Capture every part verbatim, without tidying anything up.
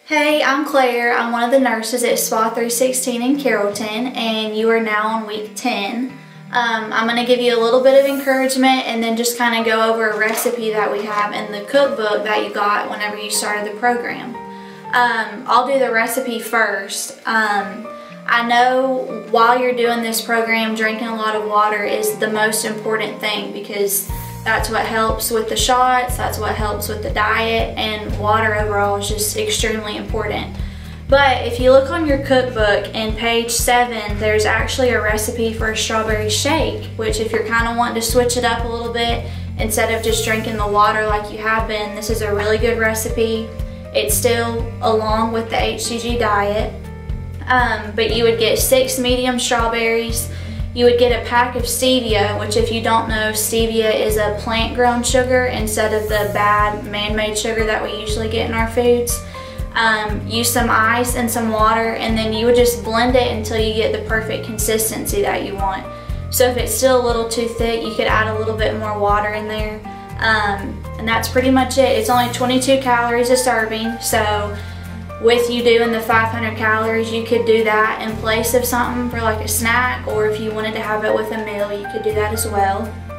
Hey, I'm Claire. I'm one of the nurses at Spa three sixteen in Carrollton, and you are now on week ten. Um, I'm going to give you a little bit of encouragement and then just kind of go over a recipe that we have in the cookbook that you got whenever you started the program. Um, I'll do the recipe first. Um, I know while you're doing this program, drinking a lot of water is the most important thing because that's what helps with the shots, that's what helps with the diet, and water overall is just extremely important. But if you look on your cookbook in page seven, there's actually a recipe for a strawberry shake, which if you're kind of wanting to switch it up a little bit, instead of just drinking the water like you have been, this is a really good recipe. It's still along with the H C G diet, um, but you would get six medium strawberries. You would get a pack of stevia, which if you don't know, stevia is a plant-grown sugar instead of the bad man-made sugar that we usually get in our foods. Um, use some ice and some water, and then you would just blend it until you get the perfect consistency that you want. So if it's still a little too thick, you could add a little bit more water in there. Um, and that's pretty much it. It's only twenty-two calories a serving, so with you doing the five hundred calories, you could do that in place of something for like a snack, or if you wanted to have it with a meal, you could do that as well.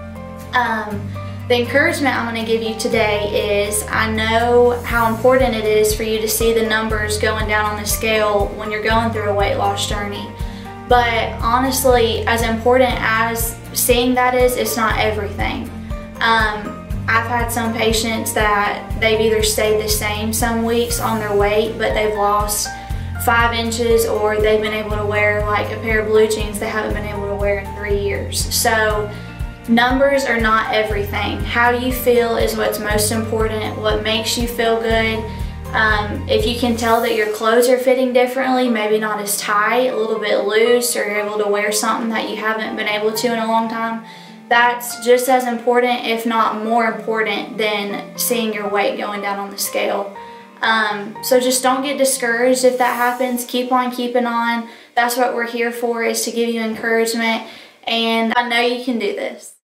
Um, the encouragement I'm going to give you today is I know how important it is for you to see the numbers going down on the scale when you're going through a weight loss journey. But honestly, as important as seeing that is, it's not everything. Um, I've had some patients that they've either stayed the same some weeks on their weight, but they've lost five inches, or they've been able to wear like a pair of blue jeans they haven't been able to wear in three years. So numbers are not everything. How you feel is what's most important, what makes you feel good. Um, if you can tell that your clothes are fitting differently, maybe not as tight, a little bit loose, or you're able to wear something that you haven't been able to in a long time, that's just as important, if not more important, than seeing your weight going down on the scale. Um, so just don't get discouraged if that happens. Keep on keeping on. That's what we're here for, is to give you encouragement, and I know you can do this.